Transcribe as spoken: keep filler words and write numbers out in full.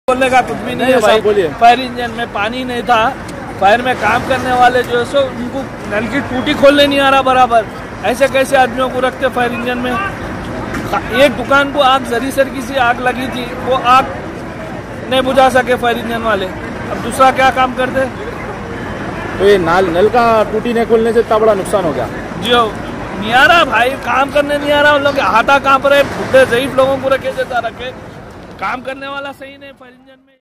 बोलने का कुछ भी नहीं है भाई। बोलिए, फायर इंजन में पानी नहीं था, फायर में काम करने वाले जो है सो उनको नल की टूटी खोलने नहीं आ रहा बराबर। ऐसे कैसे आदमियों को रखते फायर इंजन में। एक दुकान को आग जरी सर की सी आग लगी थी, वो आग नहीं बुझा सके फायर इंजन वाले, अब दूसरा क्या काम करते। तो ये नाल नल का टूटी नहीं खोलने से इतना बड़ा नुकसान हो गया जो नहीं आ रहा भाई, काम करने नहीं आ रहा। उन लोग हाथा कांप रहे, बुढ़े ज़ईफ लोगों को रखे देता रखे, काम करने वाला सही नहीं फायर इंजन में।